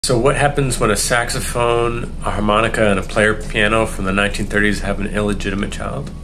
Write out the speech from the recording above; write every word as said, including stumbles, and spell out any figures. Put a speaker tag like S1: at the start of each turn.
S1: So what happens when a saxophone, a harmonica, and a player piano from the nineteen thirties have an illegitimate child?